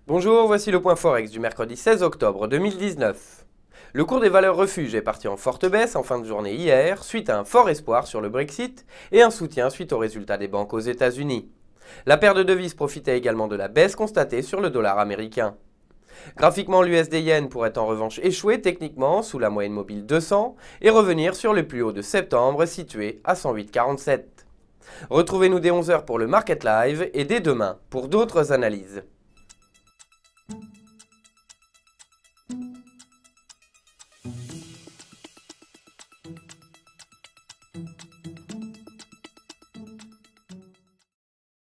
Bonjour, voici le point Forex du mercredi 16 octobre 2019. Le cours des valeurs refuges est parti en forte baisse en fin de journée hier, suite à un fort espoir sur le Brexit et un soutien suite aux résultats des banques aux États-Unis. La paire de devises profitait également de la baisse constatée sur le dollar américain. Graphiquement, l'USD-Yen pourrait en revanche échouer techniquement sous la moyenne mobile 200 et revenir sur le plus haut de septembre situé à 108,47. Retrouvez-nous dès 11 h pour le Market Live et dès demain pour d'autres analyses.